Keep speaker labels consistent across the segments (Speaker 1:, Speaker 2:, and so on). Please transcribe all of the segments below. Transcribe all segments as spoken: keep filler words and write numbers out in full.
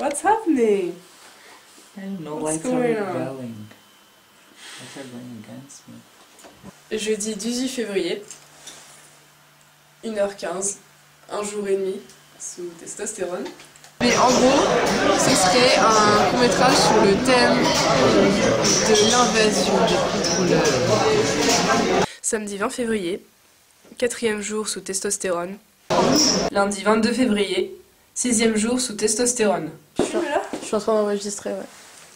Speaker 1: What's happening?
Speaker 2: I don't know,
Speaker 1: What's
Speaker 2: lights are
Speaker 1: going on?
Speaker 2: rebelling. Lights are going against me.
Speaker 1: Jeudi dix-huit février, une heure quinze, un jour et demi sous testostérone. Mais en gros, ce serait un court-métrage sur le thème de l'invasion des contrôleurs. Samedi vingt février, quatrième jour sous testostérone. Lundi vingt-deux février, sixième jour sous testostérone.
Speaker 3: Je suis, je suis en train d'enregistrer, ouais.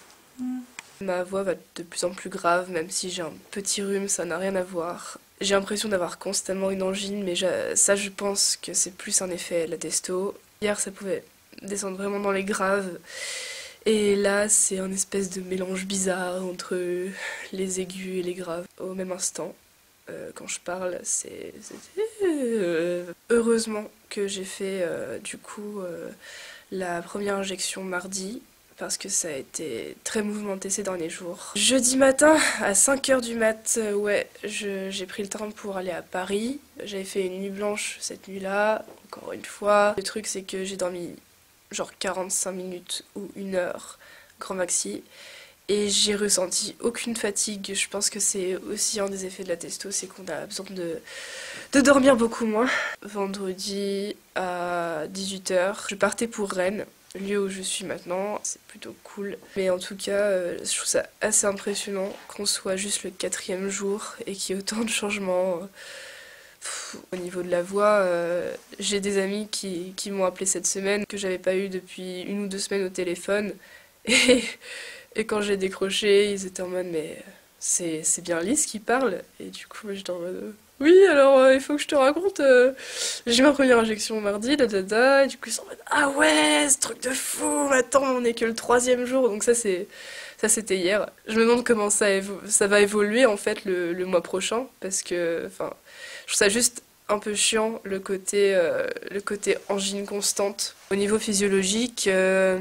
Speaker 1: Ma voix va de plus en plus grave, même si j'ai un petit rhume, ça n'a rien à voir. J'ai l'impression d'avoir constamment une angine, mais je, ça je pense que c'est plus un effet la testo. Hier ça pouvait descendre vraiment dans les graves, et là c'est un espèce de mélange bizarre entre les aigus et les graves au même instant. Euh, quand je parle, c'est... Euh, heureusement que j'ai fait euh, du coup euh, la première injection mardi, parce que ça a été très mouvementé ces derniers jours. Jeudi matin, à cinq heures du mat, euh, ouais, j'ai pris le train pour aller à Paris. J'avais fait une nuit blanche cette nuit-là, encore une fois. Le truc, c'est que j'ai dormi genre quarante-cinq minutes ou une heure, grand maxi. Et j'ai ressenti aucune fatigue. Je pense que c'est aussi un des effets de la testo, c'est qu'on a besoin de, de dormir beaucoup moins. Vendredi à dix-huit heures, je partais pour Rennes, lieu où je suis maintenant. C'est plutôt cool. Mais en tout cas, euh, je trouve ça assez impressionnant qu'on soit juste le quatrième jour et qu'il y ait autant de changements. Pff, au niveau de la voix, euh, j'ai des amis qui, qui m'ont appelé cette semaine, que j'avais pas eu depuis une ou deux semaines au téléphone. Et... Et quand j'ai décroché, ils étaient en mode mais c'est bien Lise qui parle. Et du coup j'étais en mode oui alors euh, il faut que je te raconte, euh, j'ai ma première injection mardi, da da da. Et du coup ils sont en mode ah ouais ce truc de fou, attends on est que le troisième jour. Donc ça c'est ça c'était hier. Je me demande comment ça, ça va évoluer en fait le, le mois prochain, parce que enfin je trouve ça juste un peu chiant le côté, euh, le côté angine constante. Au niveau physiologique... Euh,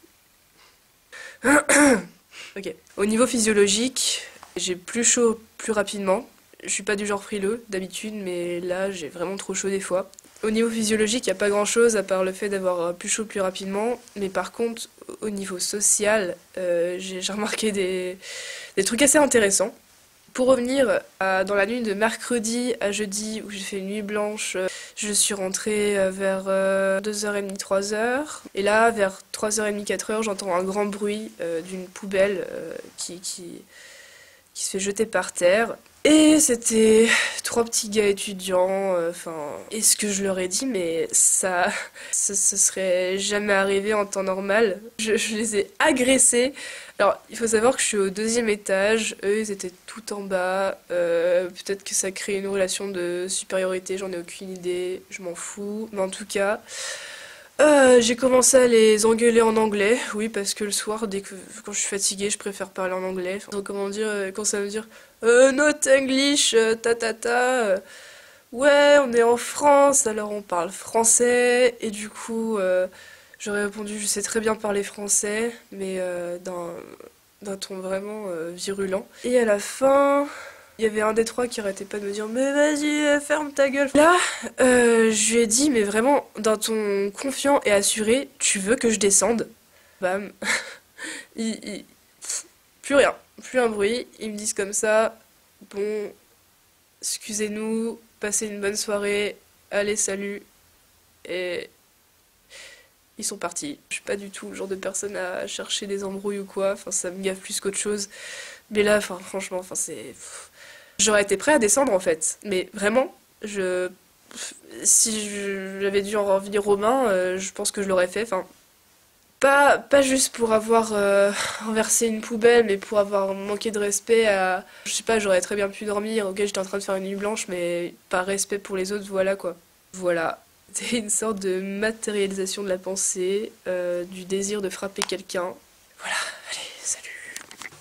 Speaker 1: ok. Au niveau physiologique, j'ai plus chaud plus rapidement. Je suis pas du genre frileux d'habitude, mais là j'ai vraiment trop chaud des fois. Au niveau physiologique, il n'y a pas grand chose à part le fait d'avoir plus chaud plus rapidement. Mais par contre, au niveau social, euh, j'ai remarqué des, des trucs assez intéressants. Pour revenir à, dans la nuit de mercredi à jeudi où j'ai fait une nuit blanche, je suis rentrée vers euh, deux heures trente, trois heures. Et là, vers trois heures trente, quatre heures, j'entends un grand bruit euh, d'une poubelle euh, qui, qui, qui se fait jeter par terre. Et c'était trois petits gars étudiants, enfin... Euh, et ce que je leur ai dit, mais ça... ça, ça serait jamais arrivé en temps normal. Je, je les ai agressés. Alors, il faut savoir que je suis au deuxième étage, eux ils étaient tout en bas, euh, peut-être que ça crée une relation de supériorité, j'en ai aucune idée, je m'en fous, mais en tout cas, euh, j'ai commencé à les engueuler en anglais, oui, parce que le soir, dès que, quand je suis fatiguée, je préfère parler en anglais, enfin, comment dire, quand ça veut dire euh, not English, euh, ta ta ta, euh, ouais, on est en France, alors on parle français, et du coup... Euh, J'aurais répondu, je sais très bien parler français, mais euh, d'un ton vraiment euh, virulent. Et à la fin, il y avait un des trois qui arrêtait pas de me dire « Mais vas-y, ferme ta gueule !» Là, euh, je lui ai dit, mais vraiment, d'un ton confiant et assuré, « Tu veux que je descende ?» Bam. il, il... Plus rien, plus un bruit. Ils me disent comme ça, « Bon, excusez-nous, passez une bonne soirée, allez, salut. » Et... ils sont partis. Je suis pas du tout le genre de personne à chercher des embrouilles ou quoi, enfin ça me gaffe plus qu'autre chose. Mais là, enfin franchement, enfin c'est... J'aurais été prêt à descendre en fait, mais vraiment, je... Si j'avais dû en revenir aux mains, euh, je pense que je l'aurais fait, enfin... Pas, pas juste pour avoir euh, renversé une poubelle, mais pour avoir manqué de respect à... Je sais pas, j'aurais très bien pu dormir, ok j'étais en train de faire une nuit blanche, mais par respect pour les autres, voilà quoi. Voilà. C'est une sorte de matérialisation de la pensée, euh, du désir de frapper quelqu'un. Voilà, allez, salut.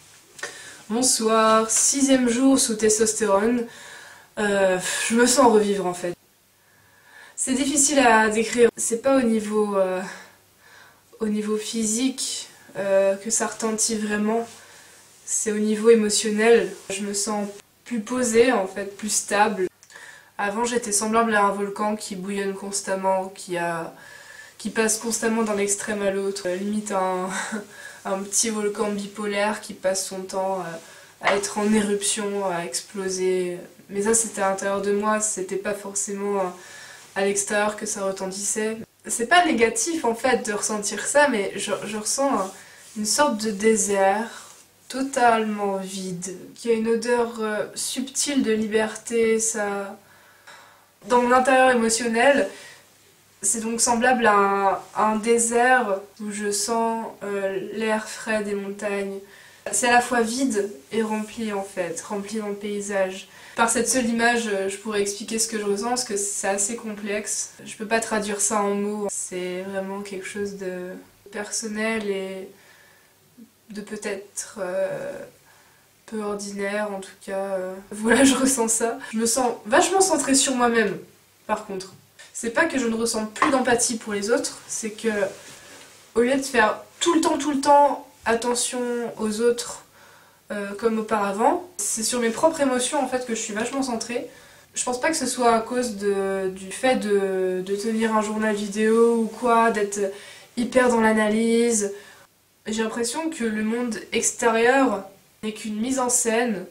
Speaker 1: Bonsoir, sixième jour sous testostérone. Euh, je me sens revivre en fait. C'est difficile à décrire. C'est pas au niveau, euh, au niveau physique euh, que ça retentit vraiment. C'est au niveau émotionnel. Je me sens plus posée en fait, plus stable. Avant j'étais semblable à un volcan qui bouillonne constamment, qui a, qui passe constamment d'un extrême à l'autre, euh, limite un, un petit volcan bipolaire qui passe son temps euh, à être en éruption, à exploser. Mais ça c'était à l'intérieur de moi, c'était pas forcément euh, à l'extérieur que ça retentissait. C'est pas négatif en fait de ressentir ça, mais je, je ressens un, une sorte de désert totalement vide, qui a une odeur euh, subtile de liberté. Ça... Dans mon intérieur émotionnel, c'est donc semblable à un, à un désert où je sens euh, l'air frais des montagnes. C'est à la fois vide et rempli en fait, rempli dans le paysage. Par cette seule image, je pourrais expliquer ce que je ressens, parce que c'est assez complexe. Je peux pas traduire ça en mots. C'est vraiment quelque chose de personnel et de peut-être euh, peu ordinaire, en tout cas. Euh, voilà, je ressens ça. Je me sens vachement centrée sur moi-même, par contre. C'est pas que je ne ressens plus d'empathie pour les autres, c'est que au lieu de faire tout le temps, tout le temps attention aux autres euh, comme auparavant, c'est sur mes propres émotions en fait que je suis vachement centrée. Je pense pas que ce soit à cause de, du fait de, de tenir un journal vidéo ou quoi, d'être hyper dans l'analyse. J'ai l'impression que le monde extérieur n'est qu'une mise en scène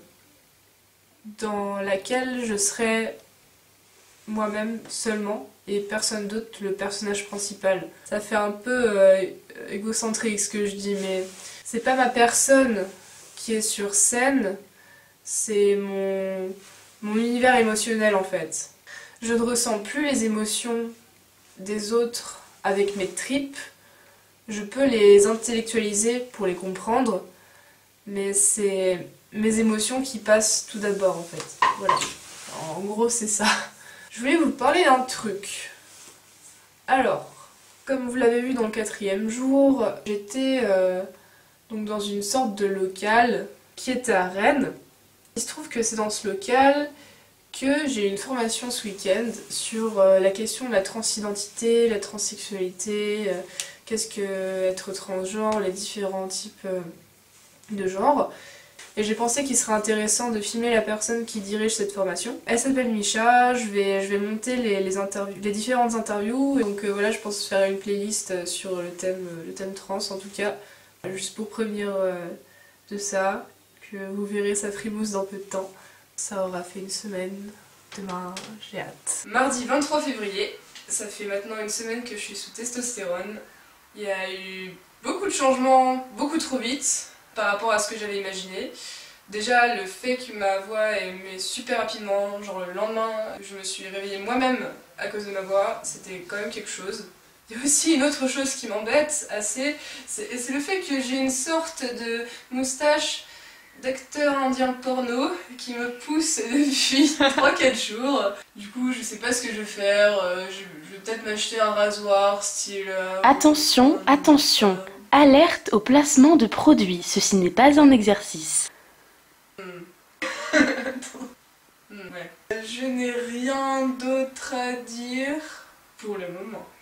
Speaker 1: dans laquelle je serais moi-même seulement et personne d'autre le personnage principal. Ça fait un peu euh, égocentrique ce que je dis, mais c'est pas ma personne qui est sur scène, c'est mon, mon univers émotionnel en fait. Je ne ressens plus les émotions des autres avec mes tripes. Je peux les intellectualiser pour les comprendre, mais c'est mes émotions qui passent tout d'abord en fait. Voilà, en gros c'est ça. Je voulais vous parler d'un truc. Alors, comme vous l'avez vu dans le quatrième jour, j'étais euh, donc dans une sorte de local qui était à Rennes. Il se trouve que c'est dans ce local que j'ai eu une formation ce week-end sur euh, la question de la transidentité, la transsexualité, euh, qu'est-ce que être transgenre, les différents types euh, de genres. Et j'ai pensé qu'il serait intéressant de filmer la personne qui dirige cette formation. Elle s'appelle Micha, je vais, je vais monter les, les, interviews, les différentes interviews. Donc euh, voilà, je pense faire une playlist sur le thème, le thème trans en tout cas. Juste pour prévenir euh, de ça, que vous verrez ça frimousse dans peu de temps. Ça aura fait une semaine, demain j'ai hâte. Mardi vingt-trois février, ça fait maintenant une semaine que je suis sous testostérone. Il y a eu beaucoup de changements, beaucoup trop vite par rapport à ce que j'avais imaginé. Déjà le fait que ma voix ait mué super rapidement, genre le lendemain je me suis réveillée moi-même à cause de ma voix, c'était quand même quelque chose. Il y a aussi une autre chose qui m'embête assez, c'est le fait que j'ai une sorte de moustache d'acteur indien porno qui me pousse depuis trois quatre jours. Du coup je sais pas ce que je vais faire, je, je vais peut-être m'acheter un rasoir style... Euh,
Speaker 4: attention, un, attention euh, alerte au placement de produits, ceci n'est pas un exercice.
Speaker 1: Hmm. hmm, ouais. Je n'ai rien d'autre à dire pour le moment.